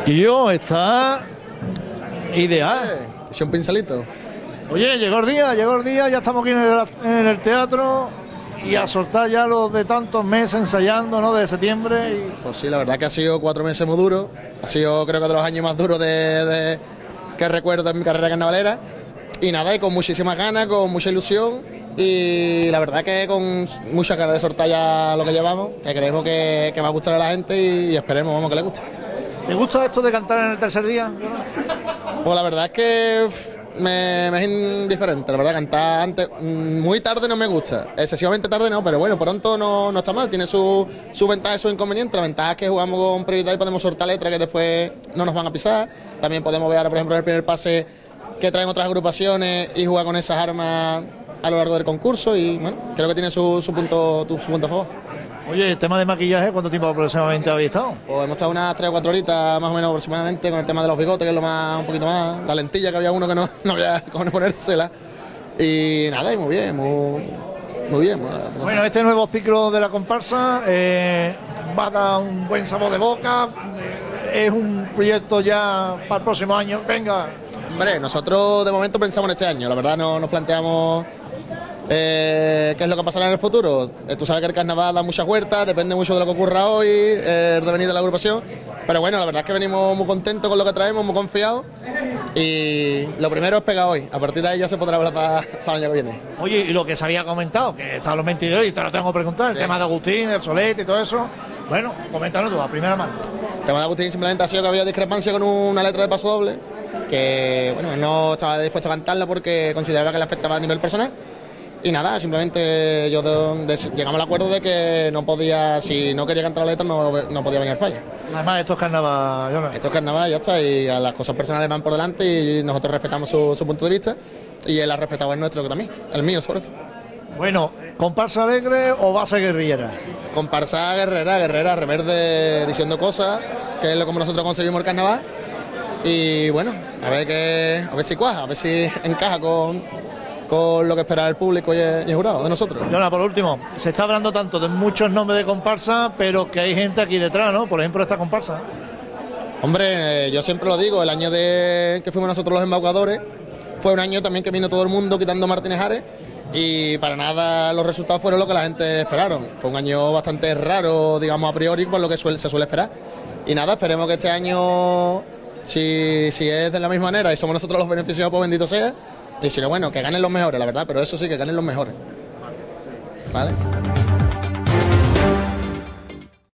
Tío, está ideal. Eché un pincelito. Oye, llegó el día, ya estamos aquí en el teatro y a soltar ya los de tantos meses ensayando, ¿no? De septiembre. Pues sí, la verdad que ha sido 4 meses muy duros. Ha sido, creo que, de los años más duros que recuerdo en mi carrera carnavalera. Y nada, y con muchísimas ganas, con mucha ilusión. Y la verdad que con muchas ganas de soltar ya lo que llevamos, que creemos que va a gustar a la gente y esperemos, vamos, que le guste. ¿Te gusta esto de cantar en el tercer día? Pues la verdad es que me es indiferente, la verdad, cantar antes, muy tarde no me gusta, excesivamente tarde no, pero bueno, pronto no está mal, tiene su ventaja y su inconveniente. La ventaja es que jugamos con prioridad y podemos soltar letras que después no nos van a pisar. También podemos ver, por ejemplo, el primer pase que traen otras agrupaciones y jugar con esas armas a lo largo del concurso y bueno, creo que tiene su punto a favor. Oye, el tema de maquillaje, ¿cuánto tiempo aproximadamente habéis estado? Pues hemos estado unas 3 o 4 horitas más o menos aproximadamente con el tema de los bigotes, que es lo más, un poquito más, la lentilla, que había uno que no había cómo ponérsela. Y nada, y muy bien, muy bien. Bueno, este nuevo ciclo de la comparsa va a dar un buen sabor de boca, es un proyecto ya para el próximo año, venga. Hombre, nosotros de momento pensamos en este año, la verdad no nos planteamos qué es lo que pasará en el futuro. Tú sabes que el carnaval da muchas vueltas, depende mucho de lo que ocurra hoy, el devenir de la agrupación, pero bueno, la verdad es que venimos muy contentos con lo que traemos, muy confiados y lo primero es pegar hoy, a partir de ahí ya se podrá hablar para el año que viene. Oye, y lo que se había comentado, que están los 22 y te lo tengo que preguntar, el tema de Agustín, el Solete y todo eso, bueno, coméntanos tú a primera mano. El tema de Agustín simplemente ha sido que había discrepancia con una letra de paso doble, que bueno, no estaba dispuesto a cantarla porque consideraba que le afectaba a nivel personal. Y nada, simplemente llegamos al acuerdo de que no podía, si no quería cantar la letra, no podía venir al fallo. Además, esto es carnaval, Jonas. Esto es carnaval, ya está, y a las cosas personales van por delante y nosotros respetamos su punto de vista y él ha respetado el nuestro también, el mío sobre todo. Bueno, ¿comparsa alegre o base guerrillera? Comparsa guerrera, reverde, diciendo cosas, que es lo como nosotros conseguimos el carnaval. Y bueno, a ver si cuaja, a ver si encaja con lo que espera el público y el jurado de nosotros. Jonas, por último, se está hablando tanto de muchos nombres de comparsa, pero que hay gente aquí detrás, ¿no? Por ejemplo, esta comparsa. Hombre, yo siempre lo digo, el año que fuimos nosotros los embaucadores fue un año también que vino todo el mundo quitando Martínez Ares y para nada los resultados fueron lo que la gente esperaron. Fue un año bastante raro, digamos, a priori, por lo que se suele esperar. Y nada, esperemos que este año, si es de la misma manera y somos nosotros los beneficiados, pues bendito sea. Y si no, bueno, que ganen los mejores, la verdad, pero eso sí, que ganen los mejores. ¿Vale?